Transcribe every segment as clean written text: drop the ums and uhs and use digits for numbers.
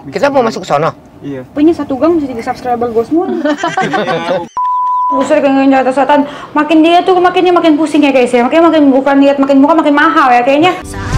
Kita mau masuk ke sono. Iya. Punya satu gang bisa jadi subscriber gue semua. Iya. Busur gangguan jatah setan. Makin dia tuh makin pusing ya guys ya. Makanya makin bukan lihat makin muka makin mahal ya kayaknya.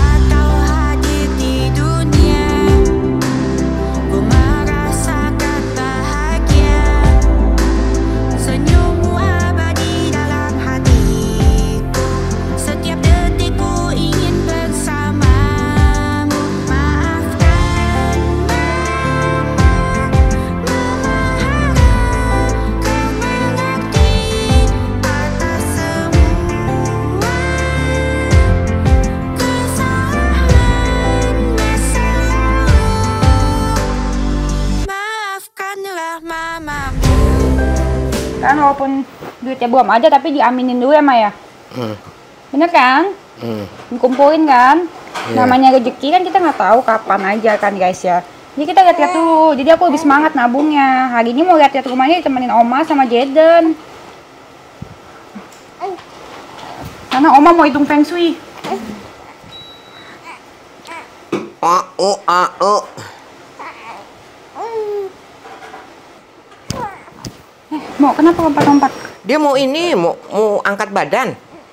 Kan walaupun duitnya belum ada tapi diaminin dulu ya Maya. Bener kan? Dikumpulin kan? Namanya rezeki kan kita nggak tahu kapan aja kan guys ya. Jadi kita lihat-lihat dulu. Jadi aku lebih semangat nabungnya. Hari ini mau lihat-lihat rumahnya ditemenin Oma sama Jaden. Karena Oma mau hitung feng shui. Mau kenapa lompat-lompat? Dia mau ini, mau angkat badan.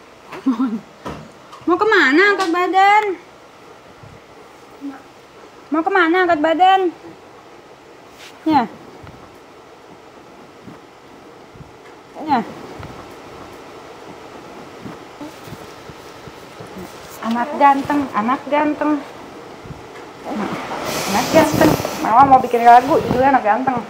Mau kemana angkat badan? Mau kemana angkat badan? Ya. Ya. Anak ganteng, anak ganteng. Anak ganteng. Mama mau bikin lagu, judulnya anak ganteng.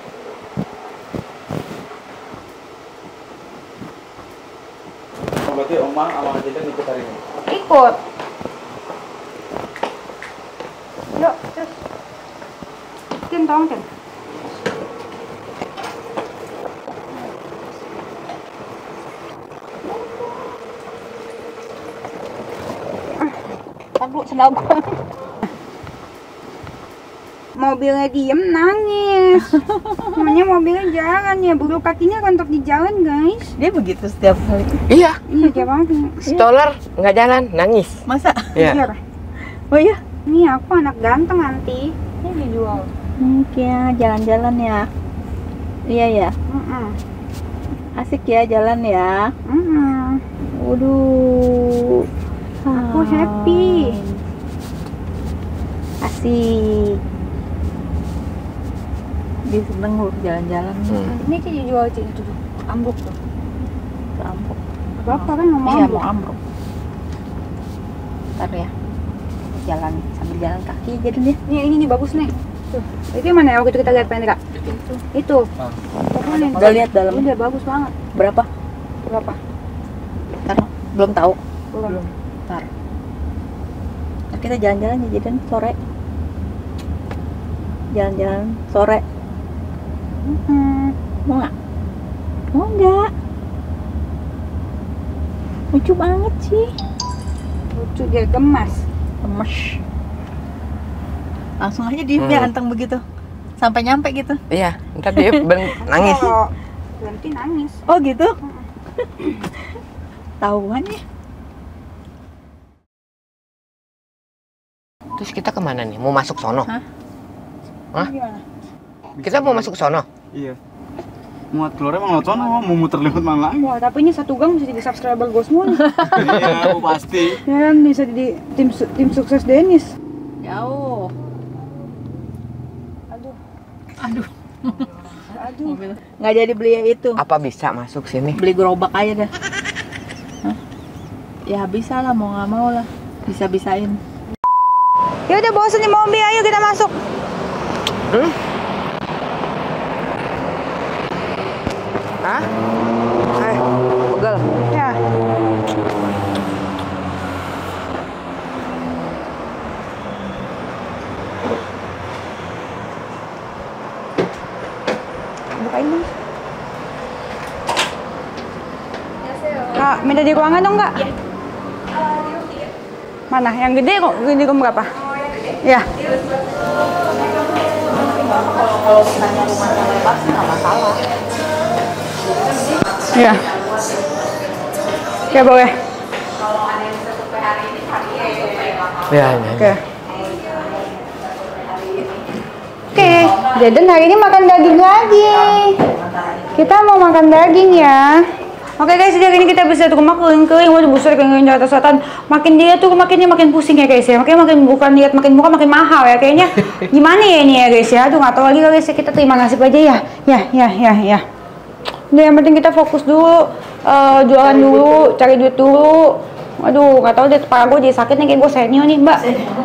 Berarti Oma sama Jaden ikut hari ini? Ikut. Yuk, terus. Tin, tolong Tin. Tahu sendal gua. Mobilnya diem nangis. Namanya mobilnya jalan ya, bulu kakinya rontok di jalan guys. Dia begitu setiap kali. Iya. Iya tiap hari. Stroller nggak jalan, nangis. Masa? Iya. Oh iya? Nih aku anak ganteng nanti. Ini dijual. Kayak jalan-jalan ya. Iya ya. Asik ya jalan ya. Waduh. Aku happy. Asik. Dia seneng loh jalan-jalan. Ini sih dijual itu tuh. Ambruk tuh. Ambruk. Bapak kan ngomong Iya ambruk. mau ambruk. Ntar ya. Jalan sambil jalan kaki jadi nih. Ini bagus nih. Tuh. Itu yang mana ya waktu itu kita lihat pengen Itu. Udah lihat dalam. Udah bagus banget. Berapa? Berapa? Ntar belum tahu. Belum. Ntar kita jalan-jalan ya jadi sore. Jalan-jalan sore. Mau nggak? Mau nggak? Lucu banget sih. Lucu dia gemas. Gemes. Langsung aja dia anteng begitu. Sampai nyampe gitu. Iya, ntar dia nangis. Kalau berhenti nangis. Oh gitu? Tahuan ya. Terus kita kemana nih? Mau masuk sono? Hah? Gimana? Kita mau masuk sono? Iya. Mau keluar emang lewat sana, mau muter lewat mana? Wah, tapi ini satu gang bisa jadi subscriber gue semua. Iya, pasti. Ya kan bisa jadi tim sukses Dennis. Jauh. Aduh. Nggak jadi beli itu. Apa bisa masuk sini? Beli gerobak aja dah. Hah? Ya bisa lah, mau nggak mau lah. Bisa-bisain. Ya udah bosan di mobil, ayo kita masuk. Hah? Pegel. Ya. Bukain dong. Kak, minta di ruangan dong Kak? Iya. Mana? Yang gede kok? Gede kok berapa? Ya. Kalau misalnya rumahnya lebar sih nggak masalah. Iya. Oke, boleh. Ya, ya. Oke. Jaden hari ini makan daging lagi. Kita mau makan daging ya. Oke guys, jadi hari ini kita bisa tuh rumah kering-kering, waduh busur kering-kering Jakarta Selatan. Makin dia tuh makin pusing ya guys ya. Makanya makin bukan lihat makin murah makin mahal ya kayaknya. Gimana ya ini ya guys ya? Aduh nggak tahu lagi guys ya, kita terima nasib aja ya. Ya. Udah yang penting kita fokus dulu, jualan dulu, cari duit dulu. Aduh nggak tahu deh, kepala gue jadi sakit nih, kayak gue senior nih mbak.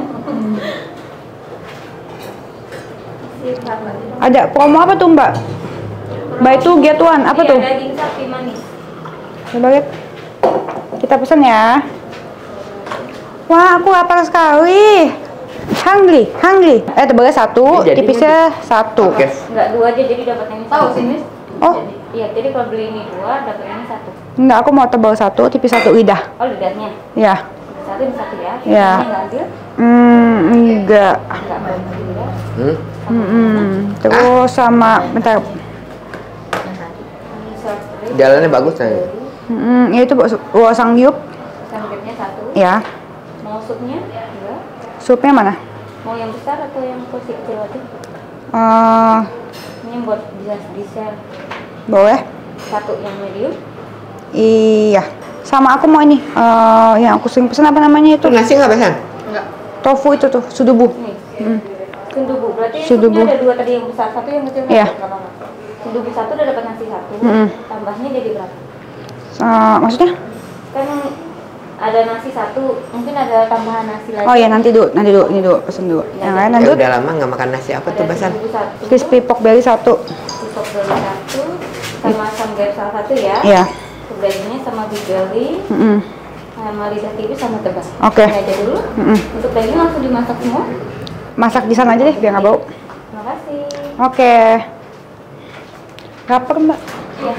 Ada promo apa tuh mbak? Buy two get one, apa tuh? Daging sapi manis. Coba lihat. Kita pesan ya. Wah, aku lapar sekali. Hungry. Tebalnya satu, tipisnya satu. Oke. Enggak dua aja, jadi dapat yang Tahu satu. sih, Miss. Oh, Iya, jadi kalau beli ini dua, dapat yang satu. enggak, aku mau tebal satu, tipis satu lidah. Oh, lidahnya. Ya. Satu ini satu ya. Iya. Ini nggak ambil? Enggak. Enggak mau ambil ya. Terus sama, bentar. Ini short rib. Jalannya bagus nih. Ya itu buat sangyup. Sambalnya satu. Ya. Mau supnya? Dua. Supnya mana? Mau yang besar atau yang porsi kecil aja? Ini yang buat bisa di-share. Boleh. Satu yang medium. Iya. Sama aku mau ini. Yang aku sering pesan apa namanya itu? Itu nasi nggak pesan? Enggak. Tofu itu tuh, sudubu. Nih. Sundubu. Berarti Sundubu. supnya ada dua tadi, yang besar satu, yang kecil Iya. nggak apa-apa. Sundubu satu udah dapat nasi satu. Tambahnya jadi berapa? Maksudnya? Kan ada nasi satu, mungkin ada tambahan nasi lagi. Oh ya nanti dulu, ini dulu pesen dulu. Yang lain Ya lanjut. udah lama nggak makan nasi apa tuh Ada pesan? sundubu satu, Crispy pork belly satu. sop belly satu, sama samgep salah satu ya. Iya. Sebelahnya sama beef belly, sama lidah tipis sama tebas. Oke. Ini aja dulu. Untuk daging langsung dimasak semua. Masak di sana aja deh biar nggak bau. Terima kasih. Oke. Lapar mbak. Ya.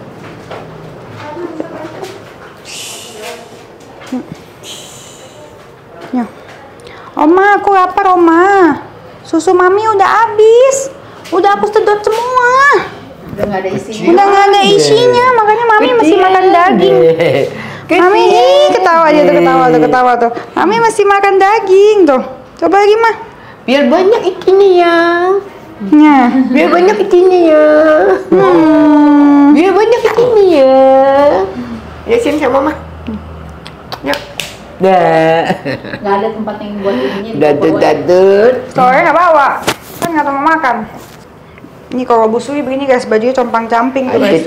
Ya. Oma, aku lapar Oma. Susu mami udah habis. Udah aku sedot semua. Udah nggak ada isinya. Udah nggak ada isinya, makanya mami masih makan daging. Mami, ketawa dia tuh, ketawa tuh. Mami masih makan daging tuh. Coba lagi mah. Biar banyak ikannya ya. Nah. Biar banyak ikannya ya. Biar banyak ikannya ya. Ya sini sama mama. Ya. Dah. Nggak ada tempat yang buat ininya. Dadut. Soalnya nggak bawa, kan nggak mau makan. Ini kalau Bu Sui begini guys, bajunya compang-camping tuh guys.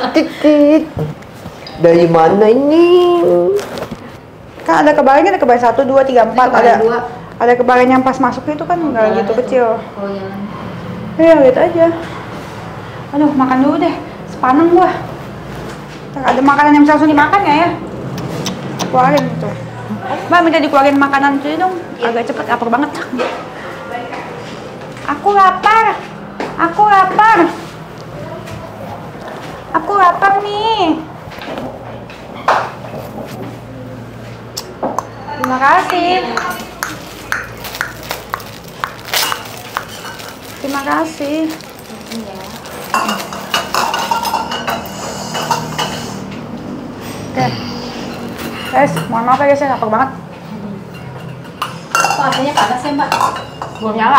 Dari mana ini? Kan ada kebaringnya, ada kebaring 1, 2, 3, 4, kebaring dua. ada kebaring yang pas masuk itu kan nggak gitu kecil. Oh iya. Ya lihat aja. Aduh, makan dulu deh, sepaneng gua. Ada makanan yang bisa langsung dimakan nggak ya? Keluarin gitu. Mbak minta dikeluarin makanan itu dong, agak cepet, lapar banget. Aku lapar. Aku lapar nih. Terima kasih. Terima kasih. Oke. Guys, mohon maaf ya guys, saya lapar banget. Kok aslinya panas ya Mbak? Belum nyala.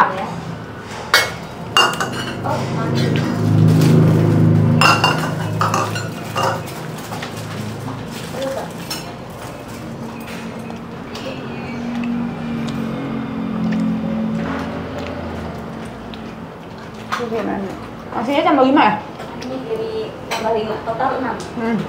Nasinya tambah 5 ya? Ini jadi tambah 5, total 6.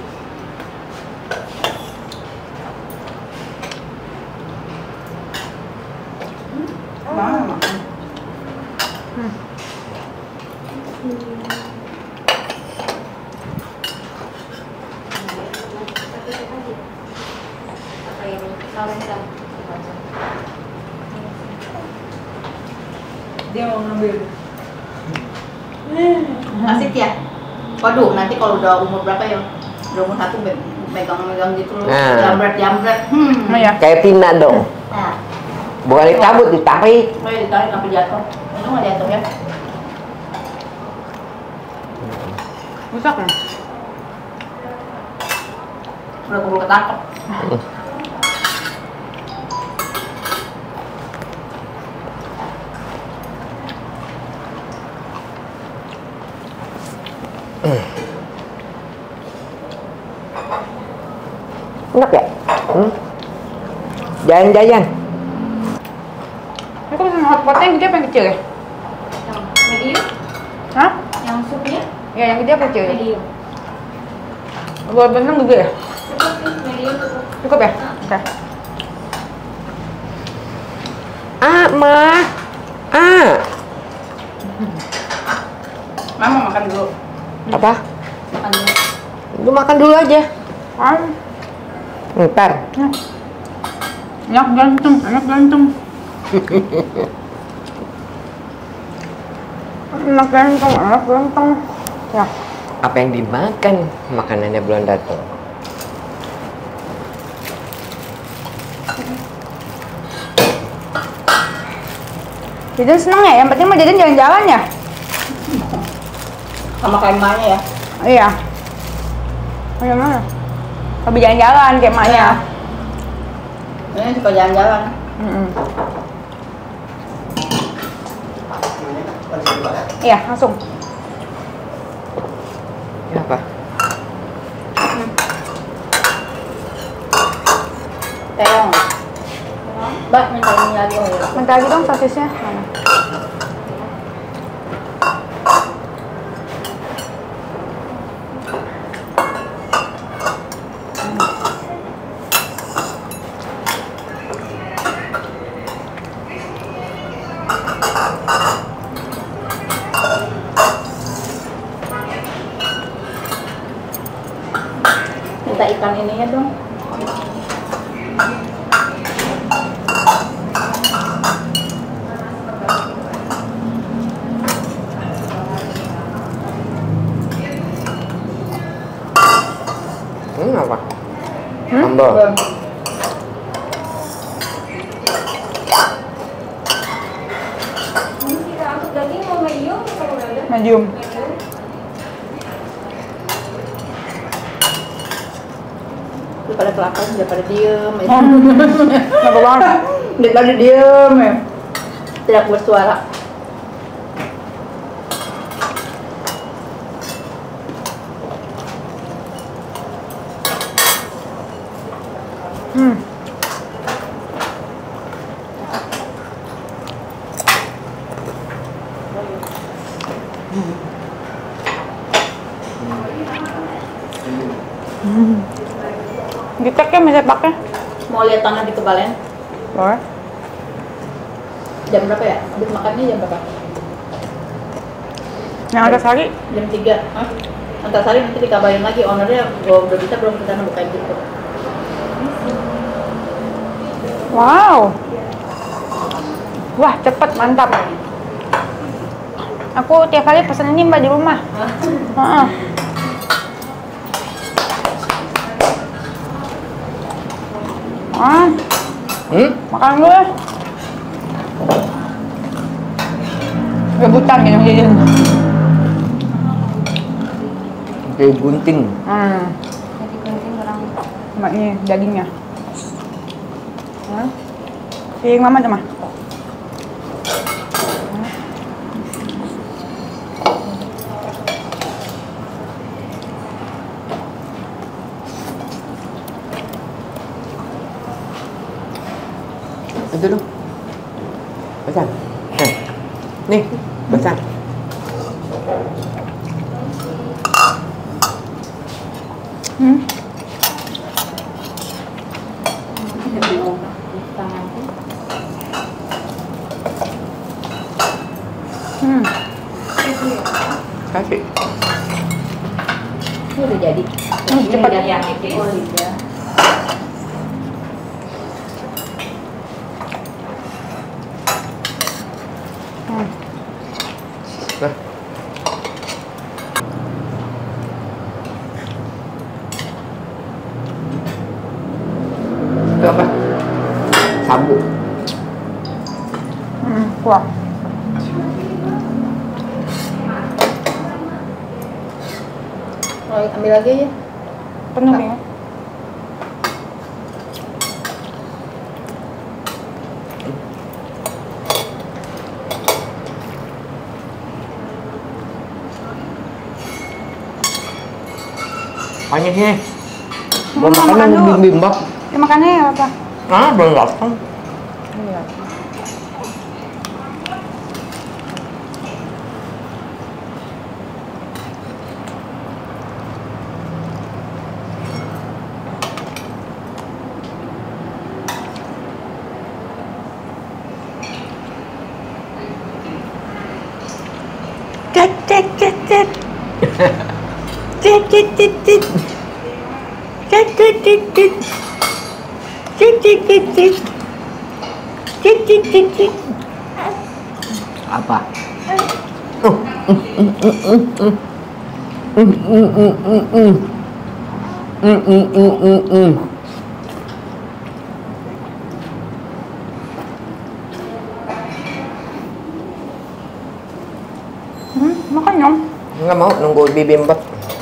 Dia mau ngambil. Asik ya? Waduh, nanti kalau udah umur berapa ya? Udah umur 1 megang-megang gitu loh. Nah. Jambret. Oh ya. Kayak Tina dong. Nah, Bukan dicabut, ditarik. oh ya ditarik sampai jatuh. Itu nggak jatuh ya? Rusak ya? Udah keburu ketangkep. Enak ya? Jajan-jajan. Ini kok sama hotpotnya yang gede apa yang kecil ya? Yang medium, Hah? yang supnya Ya yang gede apa kecil ya? medium. Dua benang gede ya? Cukup sih, medium cukup. Cukup ya? Oke. Ma. Mama makan dulu. Apa? Makan dulu. Lu makan dulu aja. Ntar. Enak gantung, enak gantung. Enak gantung, enak gantung. Ya. Apa yang dimakan? Makanannya belum datang. Jaden seneng ya, yang penting mah Jaden jalan-jalan ya. Sama kayak emaknya ya. Iya. Mana? Lebih jalan-jalan kayak emaknya. Ini suka jalan-jalan. Iya, langsung. Ya apa? Teyong. Mbak, minta ini lagi. Minta lagi dong sosisnya. Mana? Minta ikan ininya dong. Apa? Sambal. Ini kita untuk daging mau medium atau udah ada? Medium. Daripada kelaparan, daripada diem. Kenapa banget? Daripada diem ya. Tidak bersuara. Dicek ya bisa pakai. Mau lihat tanah di kebalen? Boleh. Jam berapa ya? Habis makannya jam berapa? Yang ada sari. Jam 3. Hah? Antasari nanti dikabarin lagi ownernya udah bisa belum kita bukain gitu. Wow. Wah, cepet, mantap. Aku tiap kali pesan ini Mbak di rumah. Heeh. Makan dulu ya. Rebutan gitu jadi. Kayak gunting. Jadi gunting kurang. Sama ini dagingnya. Piring mama cuma. Itu dong. Pesan. Nih, pesan. Kasih. Ini udah jadi. Cepet. Ya, Oh iya. Nah. Itu apa? Sabu. Kuah. Oh, ambil lagi aja. Penuh ya. Makanya sini. Mau Gua makan makan dulu. bibimbap. Ya makannya ya apa? Ah, belum datang. Iya. Cet cet cet cet. Cet cet cet cet. Cet cet cet cet. Cet cet cet cet. Cet cet cet cet. Apa? Makan dong. Nggak mau nunggu bibimbap.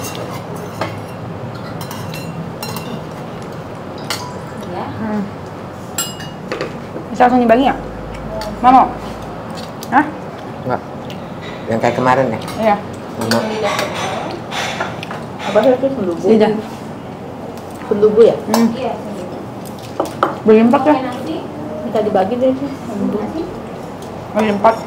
Ya. Bisa langsung dibagi ya? Mau? Hah? Nggak. Yang kayak kemarin ya. Iya. Nggak mau. Apa sih itu sendubu? Lidah. Sendubu ya? Iya. Berlimpah ya? Nasi. Minta dibagi deh itu. Sendubu. Berlimpah.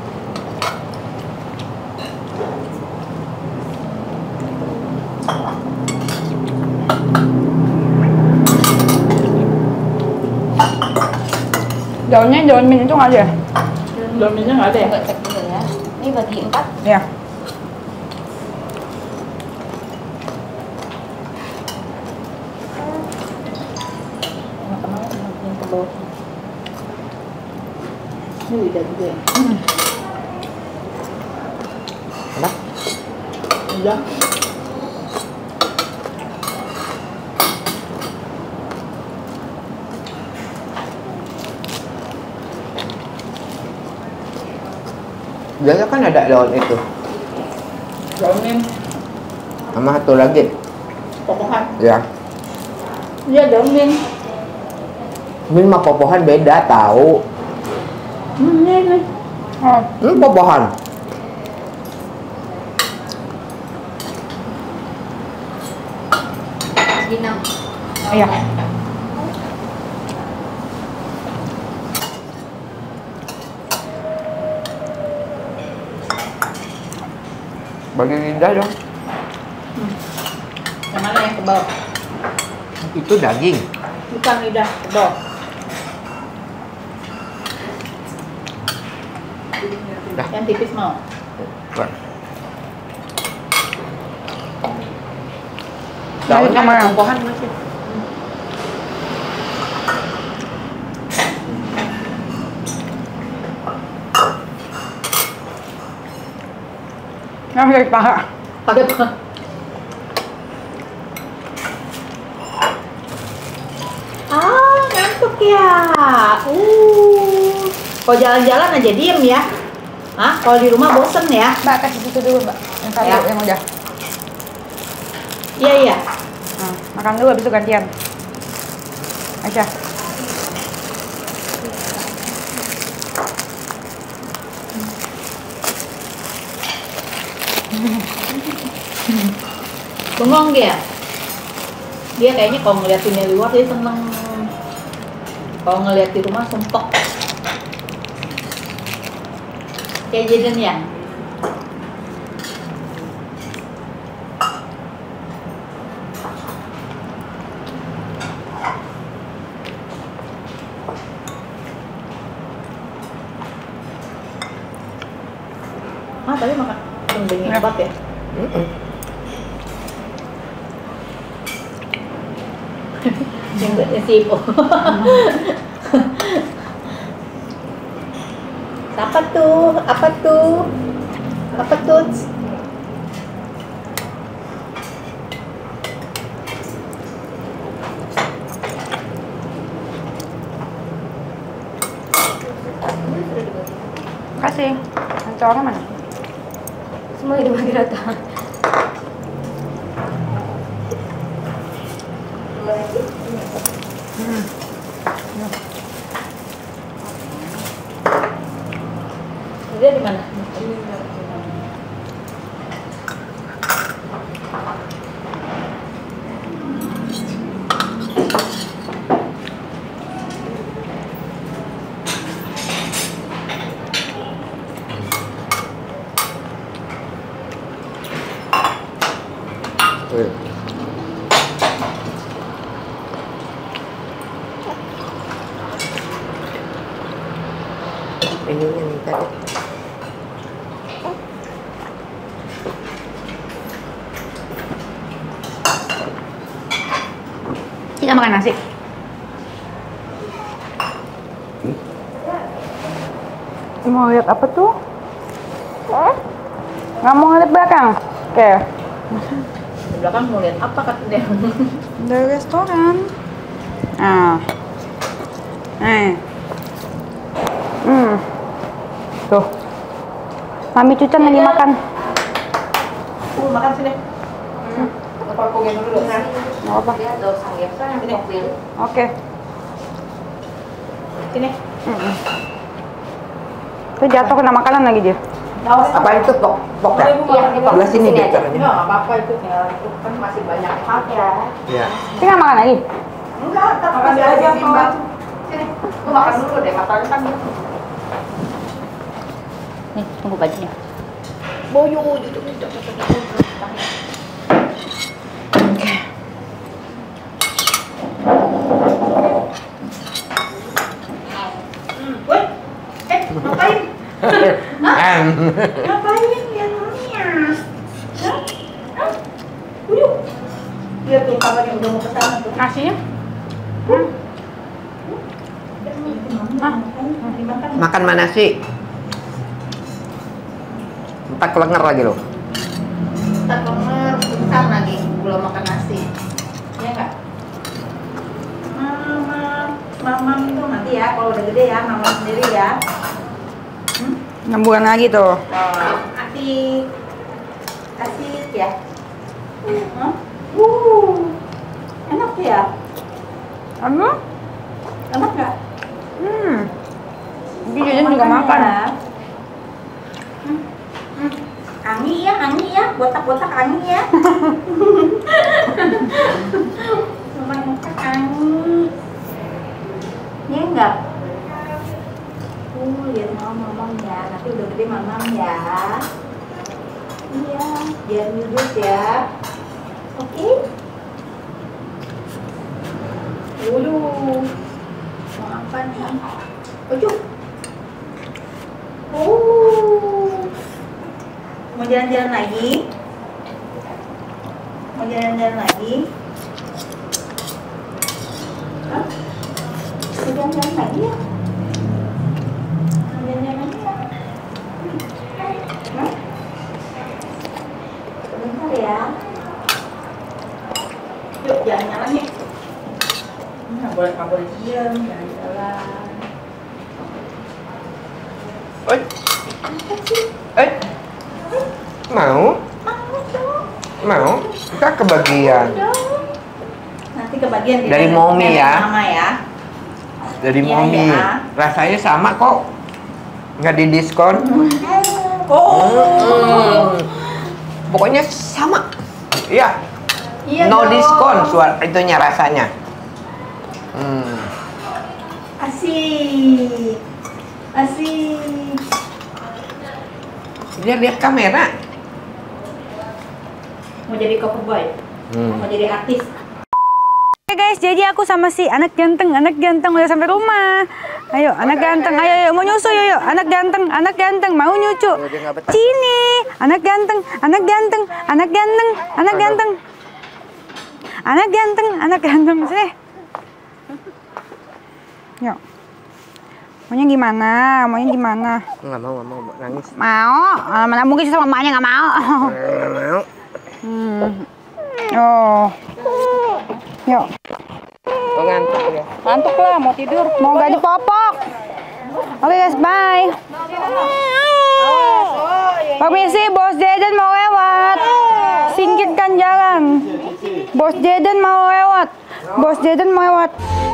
Daunnya daun mint itu nggak ada ya? Daunnya nggak ada ya? Coba cek dulu ya. Ini bagi 4. Iya. Yang ke bawah. Ini lidah juga ya? Apa? Lidah. Biasa kan ada daun itu. Daun mint. Sama satu lagi. Popohan. Ya. Iya daun mint. Min sama popohan beda tahu. Ini. Oh, Popohan. Di 6. iya. Bagi lidah dong. Yang mana yang ke bawah? Itu daging. Bukan lidah, ke bawah. Dah. Yang tipis mau. Daunnya sama yang popohan masih. Nggak bisa paha. Pakai apa? Ah, ngantuk ya. Kalau jalan-jalan aja diem ya. Hah? Kalau di rumah bosen ya? Mbak kasih situ dulu mbak. Yang satu Ya. yang udah. Iya iya. Nah, makan dulu habis itu gantian. Aisyah. Bengong dia. Dia kayaknya kalau ngeliat ini luar dia seneng. Kalau ngeliat di rumah sumpek. Kayak Jaden ya. Ah, tadi makan dingin Ya. banget ya. Yang sipo. Apa tuh? Apa tuh? Apa tuh? Kasih. Telurnya mana? Semua dibagi rata. Dia di mana? Ini yang tadi. Kita makan nasi. Mau lihat apa tuh? Nggak mau ngeliat belakang? Oke. Di belakang mau lihat apa katanya? Dari restoran. Ah. Tuh. Mami Cucan lagi makan. Makan sini. Apa aku gendong dulu? Nggak apa. Dia ada sanggepsa yang di mobil. Oke. Sini. Tuh jatuh kena makanan lagi dia. Apa itu pok ya? Iya, Sebelah sini deh Enggak caranya. apa-apa itu tinggal itu kan masih banyak hak ya. Ya. Kita nggak makan lagi. Enggak, tak makan aja bimbang. Sini, lu makan dulu deh, matanya kan. Nih, tunggu bajunya. Boyo, gitu. Woi, ngapain? Ngapain ya namanya? Udah. Lihat tuh kabarnya udah mau kesana tuh. Nasinya? Dimakan. Makan mana sih? Empat kelenger lagi loh. Tak kemer, bentar lagi belum makan nasi. Ya enggak? Mama itu nanti ya, kalau udah gede ya, mama sendiri ya. 6 bulan lagi tuh. Asik, asik ya. Enak ya? Anu? Enak nggak? Dia jajan juga makan. Ya. Angi ya, botak-botak angi ya. Lumayan angi. Ya enggak? Lihat mamam ya, nanti udah gede mamam ya. Iya, biar nyudut ya. Oke? Waduh, mau apa nih? Ojo. Mau jalan-jalan lagi? Mau jalan-jalan lagi? Hah? Mau jalan-jalan lagi ya? Mau jalan-jalan lagi ya? Hah? Sebentar ya. Yuk jalan-jalan yuk. Nggak boleh diam, jalan-jalan. Mau? Mau? Kita kebagian. Nanti kebagian Dari Mommy ya. Mama ya. Dari Iya, Mommy. ya. Rasanya sama kok. Nggak didiskon. Pokoknya sama. Iya. Iya No dong. diskon itunya rasanya. Asik. Asik. Dia lihat kamera. Mau jadi cover boy. Mau jadi artis. Oke guys, jadi aku sama si anak ganteng udah sampai rumah. Ayo, anak ganteng, ayo mau nyusu yuk, anak ganteng mau nyucu. Sini, anak ganteng sini. Yuk. Maunya gimana? Nggak mau nangis. Mau? Mana mungkin sama mamanya nggak mau. Nggak mau. Oh. Yuk. Kok ngantuk ya? Ngantuk lah, mau tidur. Mau gak dipopok. Oke guys, bye. Permisi, Bos Jaden mau lewat. Singkirkan jalan. Bos Jaden mau lewat.